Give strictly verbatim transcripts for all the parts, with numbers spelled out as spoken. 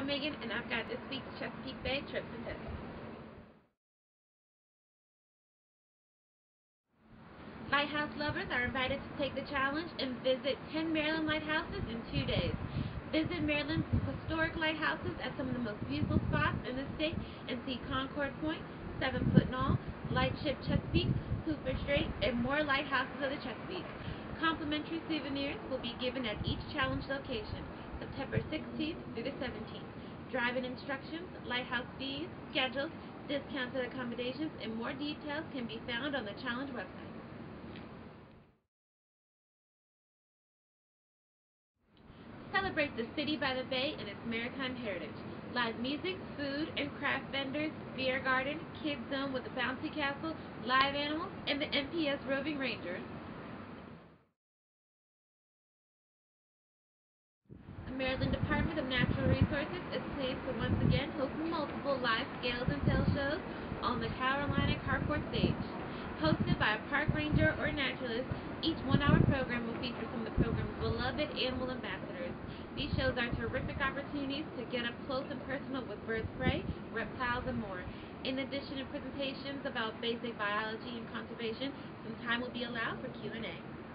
Megan, and I've got this week's Chesapeake Bay trips and tips. Lighthouse lovers are invited to take the challenge and visit ten Maryland lighthouses in two days. Visit Maryland's historic lighthouses at some of the most beautiful spots in the state and see Concord Point, Seven Foot Knoll, Lightship Chesapeake, Hooper Strait, and more lighthouses of the Chesapeake. Complimentary souvenirs will be given at each challenge location, September sixteenth through the seventeenth. Drive-in instructions, lighthouse fees, schedules, discounted accommodations, and more details can be found on the challenge website. Celebrate the city by the bay and its maritime heritage. Live music, food and craft vendors, beer garden, kids zone with a bouncy castle, live animals, and the M P S Roving Rangers. The Maryland Department of Natural Resources is pleased to once again host multiple live scales and tail shows on the Carolina Carport stage. Hosted by a park ranger or naturalist, each one-hour program will feature some of the program's beloved animal ambassadors. These shows are terrific opportunities to get up close and personal with birds of prey, reptiles, and more. In addition to presentations about basic biology and conservation, some time will be allowed for Q and A.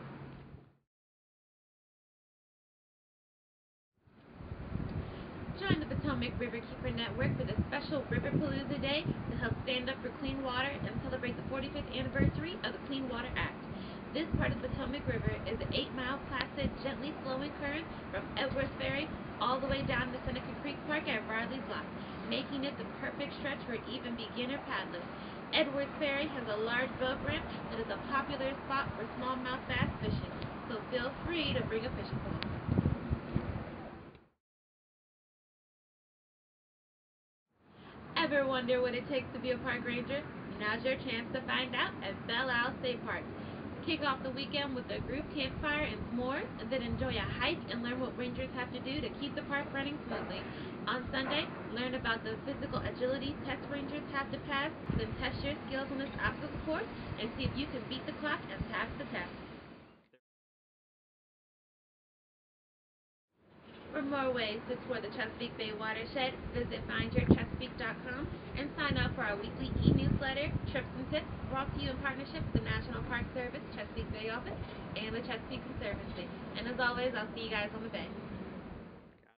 Join the Potomac Riverkeeper Network for the special Riverpalooza Day to help stand up for clean water and celebrate the forty-fifth anniversary of the Clean Water Act. This part of the Potomac River is an eight-mile placid, gently flowing current from Edwards Ferry all the way down to Seneca Creek Park at Riley's Lock, making it the perfect stretch for even beginner paddlers. Edwards Ferry has a large boat ramp that is a popular spot for smallmouth bass fishing, so feel free to bring a fishing pole. Ever wonder what it takes to be a park ranger? Now's your chance to find out at Belle Isle State Park. Kick off the weekend with a group campfire and s'mores, and then enjoy a hike and learn what rangers have to do to keep the park running smoothly. On Sunday, learn about the physical agility test rangers have to pass, then test your skills on this obstacle course and see if you can beat the clock and pass the test. For more ways to explore the Chesapeake Bay watershed, visit find your chesapeake dot com and sign up for our weekly e-newsletter, Trips and Tips, brought to you in partnership with the National Park Service, Chesapeake Bay Office, and the Chesapeake Conservancy. And as always, I'll see you guys on the bay.